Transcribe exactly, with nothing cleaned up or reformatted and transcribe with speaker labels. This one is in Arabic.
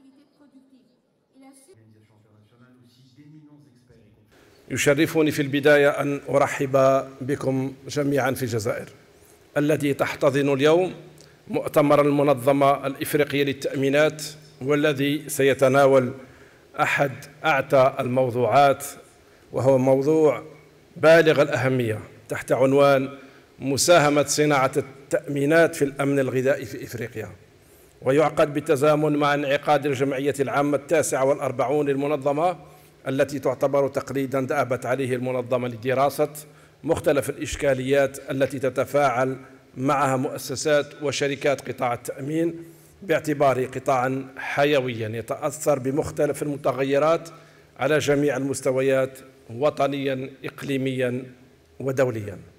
Speaker 1: يشرفني في البداية أن أرحب بكم جميعا في الجزائر التي تحتضن اليوم مؤتمر المنظمة الإفريقية للتأمينات، والذي سيتناول أحد أعتى الموضوعات، وهو موضوع بالغ الأهمية تحت عنوان مساهمة صناعة التأمينات في الأمن الغذائي في إفريقيا، ويعقد بالتزامن مع انعقاد الجمعية العامة التاسعة والأربعون للمنظمة، التي تعتبر تقليدا دأبت عليه المنظمة لدراسة مختلف الإشكاليات التي تتفاعل معها مؤسسات وشركات قطاع التأمين، باعتباره قطاعا حيويا يتأثر بمختلف المتغيرات على جميع المستويات، وطنيا إقليميا ودوليا.